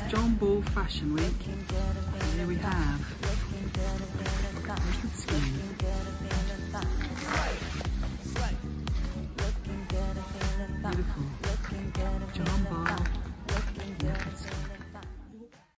John Ball Fashion Week. And here we have naked skin. Beautiful. John Ball naked skin.